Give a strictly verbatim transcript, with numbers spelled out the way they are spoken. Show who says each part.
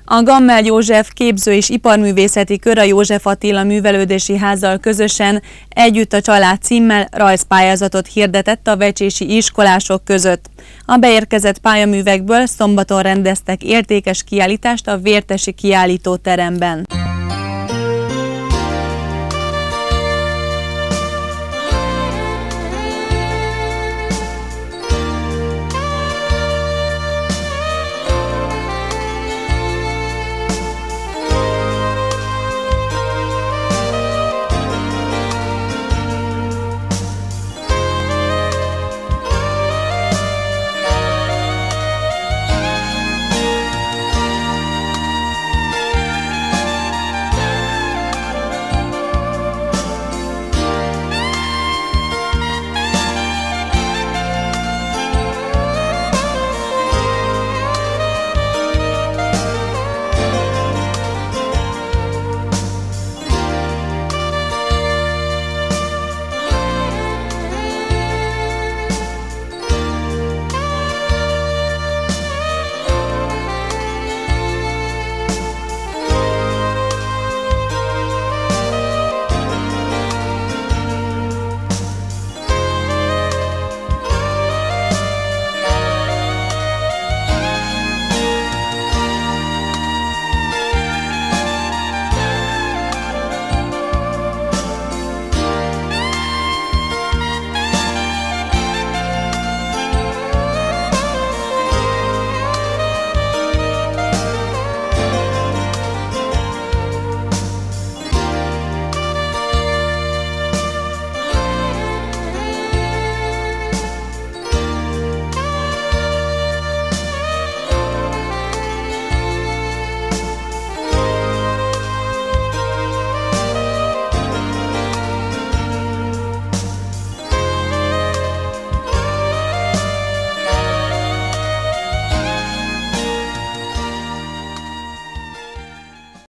Speaker 1: A Gammel József Képző- és Iparművészeti Kör a József Attila Művelődési Házzal közösen Együtt a család címmel rajzpályázatot hirdetett a vecsési iskolások között. A beérkezett pályaművekből szombaton rendeztek értékes kiállítást a Vértesi Kiállítóteremben.